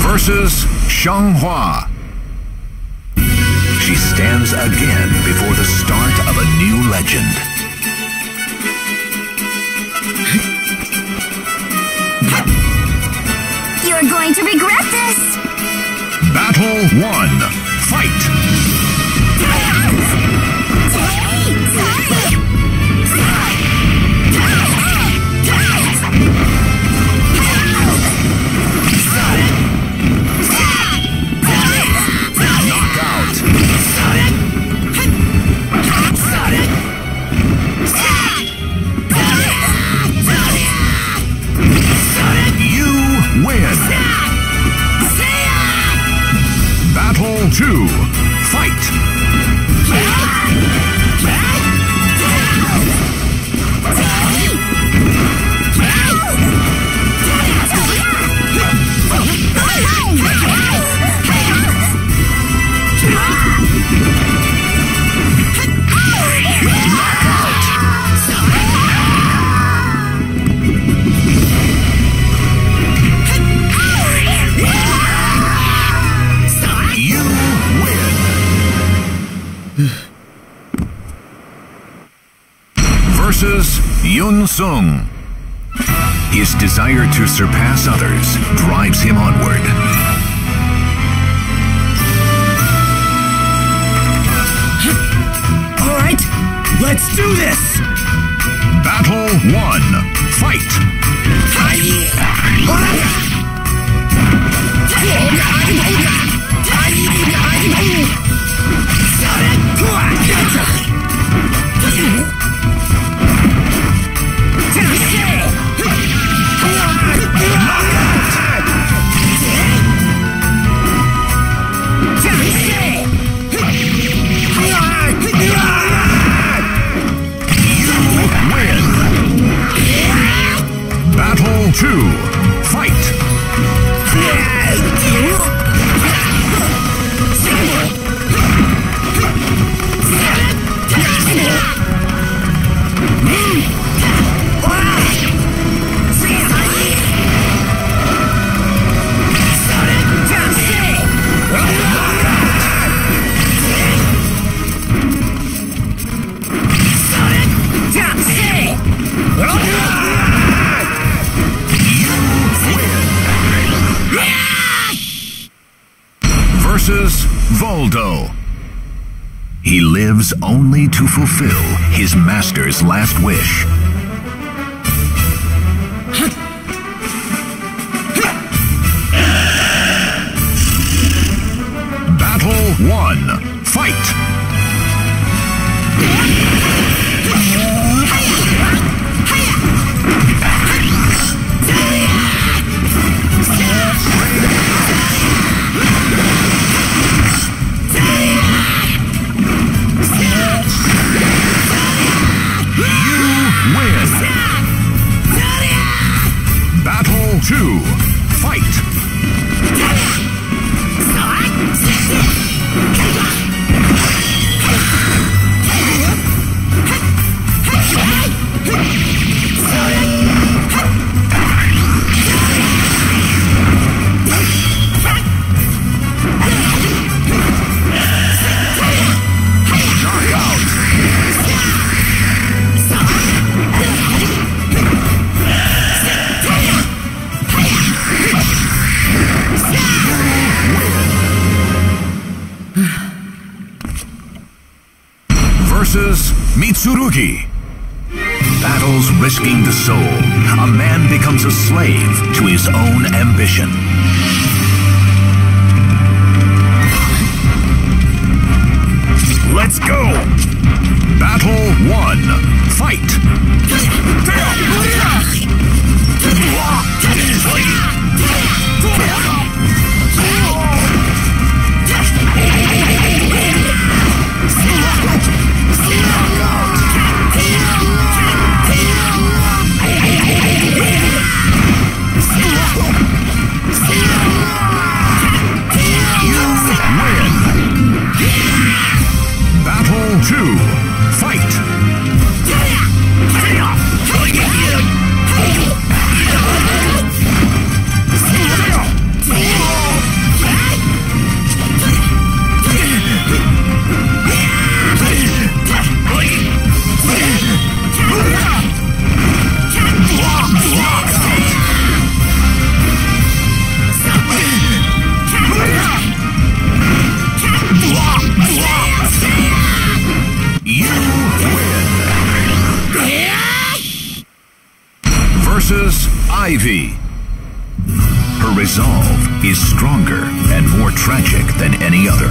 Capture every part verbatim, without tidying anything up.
versus Xianghua. She stands again before the start of a new legend. You're going to regret this! Battle one. Fight! Battle two. Fight! Versus Yun Sung. His desire to surpass others drives him onward. All right, let's do this! Battle one. Fight! Battle two. Fight! Versus Voldo. He lives only to fulfill his master's last wish. Battle one. Fight! Battle two. Fight! Versus Mitsurugi. Battles risking the soul. A man becomes a slave to his own ambition. Let's go! Battle one. Fight! Ivy. Her resolve is stronger and more tragic than any other.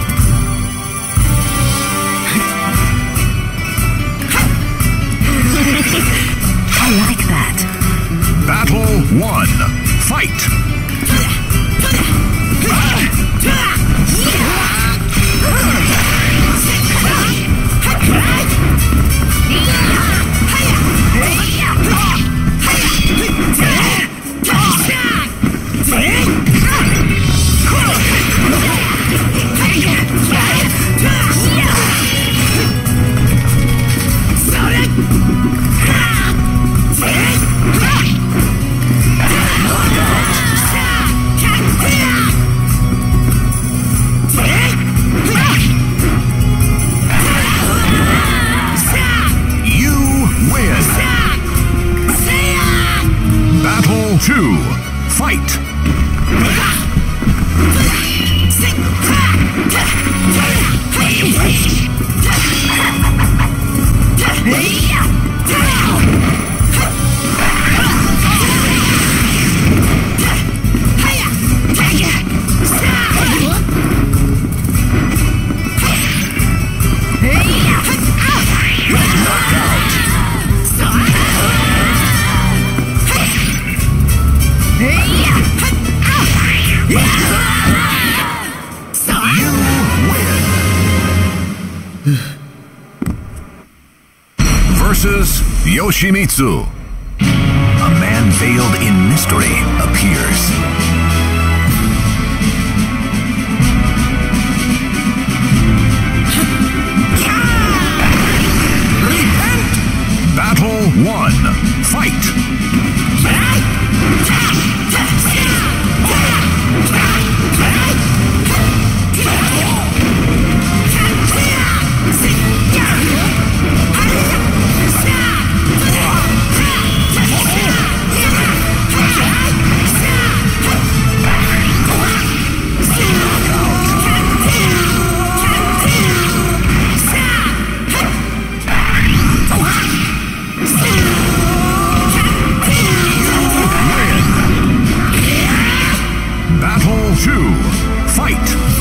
I like that. Battle one. Fight! Two, fight! Versus Yoshimitsu. A man veiled in mystery appears. Battle one. Fight! Two, fight!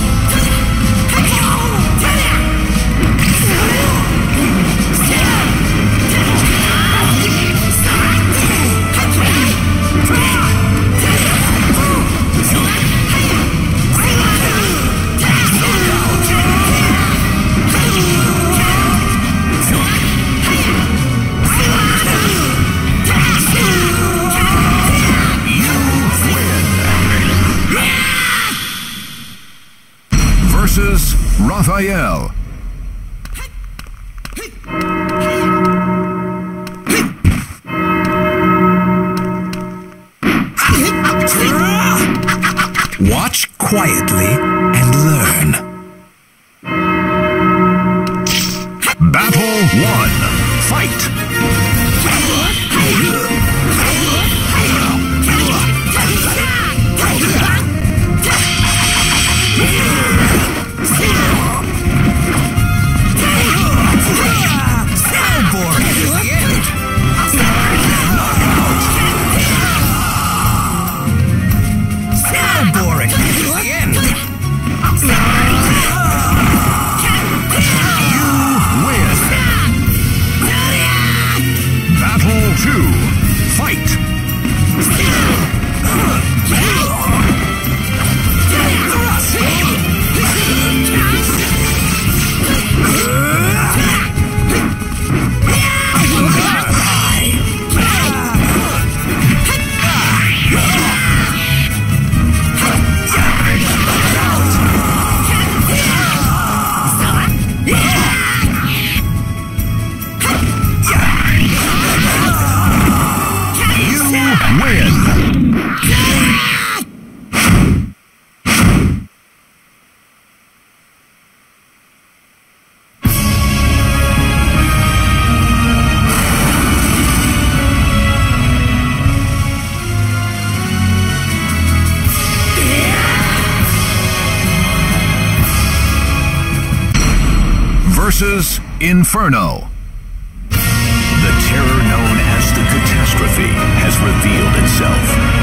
Versus Raphael. Watch quietly and learn. Battle one. Fight! Two, fight! Versus Inferno. The terror known as the Catastrophe geography has revealed itself.